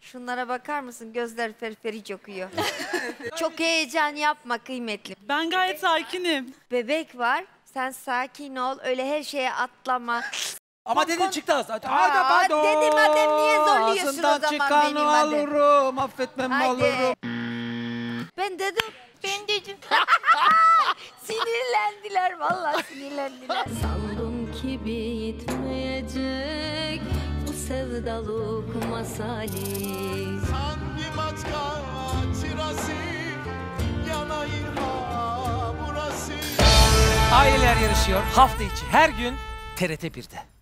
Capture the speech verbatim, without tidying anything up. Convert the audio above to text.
Şunlara bakar mısın? Gözler ferferi okuyor. Çok heyecan yapma kıymetli. Ben gayet sakinim. Bebek var. Sen sakin ol. Öyle her şeye atlama. Ama dedin çıktı az. Hadi Aa, pardon. dedim madem niye zorluyorsun Ağzından o zaman çıkanı benim hadi. alırım. Affetmem Hadi. alırım. Ben dedim. Ben dedim. Sinirlendiler vallahi sinirlendiler. Sandım ki bitmeyecek bu sevdalık masali. Sanki matka çırası yanayım ha burası. Aileler yarışıyor. Hafta içi her gün T R T bir'de.